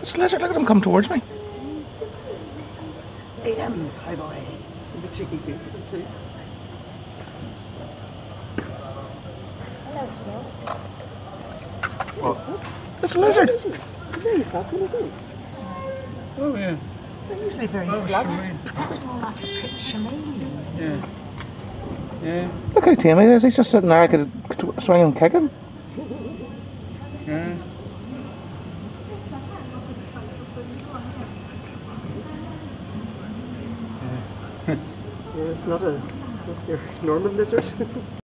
It's a lizard, look at him come towards me. Eat him. Hi boy. The cheeky goose too. Hello, Jill. What? It's a lizard. Very fucking, isn't it? Oh yeah. They're usually very Oh, flat. That's more like a pretty Chameleon. Yeah. Yeah. Look how tame he is, he's just sitting there, I could swing and kick him. Yeah. Yeah, it's not your normal lizard.